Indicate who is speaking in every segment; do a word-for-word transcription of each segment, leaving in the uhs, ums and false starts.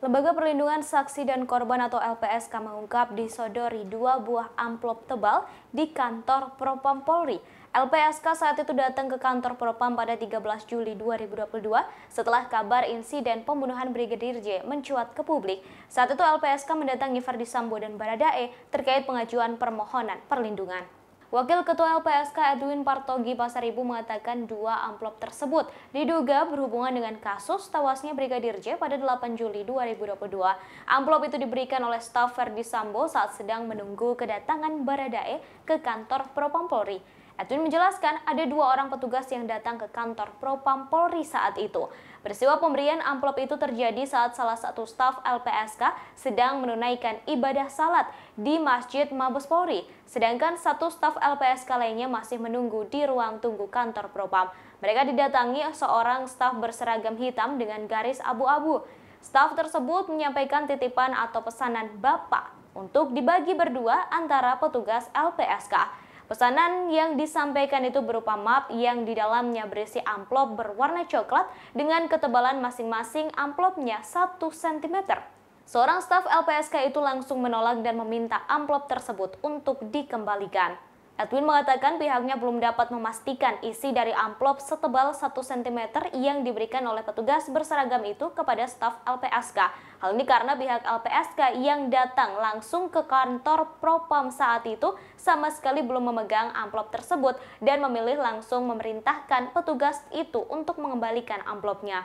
Speaker 1: Lembaga Perlindungan Saksi dan Korban atau L P S K mengungkap disodori dua buah amplop tebal di kantor Propam Polri. L P S K saat itu datang ke kantor Propam pada tiga belas Juli dua ribu dua puluh dua setelah kabar insiden pembunuhan Brigadir J mencuat ke publik. Saat itu L P S K mendatangi Ferdy Sambo dan Baradae terkait pengajuan permohonan perlindungan. Wakil Ketua L P S K Edwin Partogi Pasaribu mengatakan dua amplop tersebut diduga berhubungan dengan kasus tewasnya Brigadir J pada delapan Juli dua ribu dua puluh dua. Amplop itu diberikan oleh staf Ferdy Sambo saat sedang menunggu kedatangan Baradae ke kantor Propam Polri. Edwin menjelaskan ada dua orang petugas yang datang ke kantor Propam Polri saat itu. Peristiwa pemberian amplop itu terjadi saat salah satu staf L P S K sedang menunaikan ibadah salat di Masjid Mabes Polri, sedangkan satu staf L P S K lainnya masih menunggu di ruang tunggu kantor Propam. Mereka didatangi seorang staf berseragam hitam dengan garis abu-abu. Staf tersebut menyampaikan titipan atau pesanan Bapak untuk dibagi berdua antara petugas L P S K. Pesanan yang disampaikan itu berupa map yang di dalamnya berisi amplop berwarna coklat dengan ketebalan masing-masing amplopnya satu sentimeter. Seorang staf L P S K itu langsung menolak dan meminta amplop tersebut untuk dikembalikan. Edwin mengatakan pihaknya belum dapat memastikan isi dari amplop setebal satu sentimeter yang diberikan oleh petugas berseragam itu kepada staf L P S K. Hal ini karena pihak L P S K yang datang langsung ke kantor Propam saat itu sama sekali belum memegang amplop tersebut dan memilih langsung memerintahkan petugas itu untuk mengembalikan amplopnya.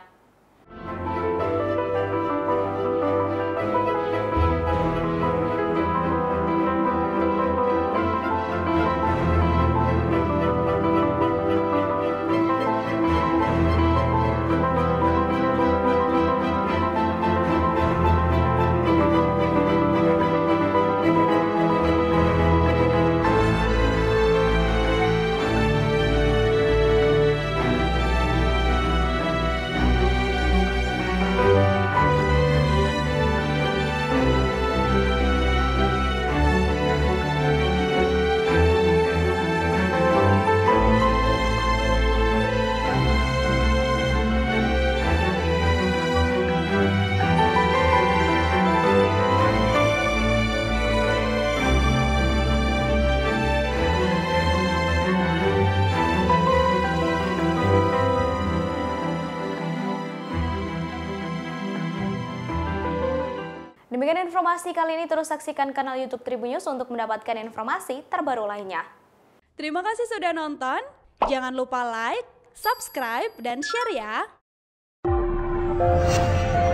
Speaker 1: Demikian informasi kali ini, terus saksikan kanal YouTube Tribun News untuk mendapatkan informasi terbaru lainnya.
Speaker 2: Terima kasih sudah nonton, jangan lupa like, subscribe, dan share ya!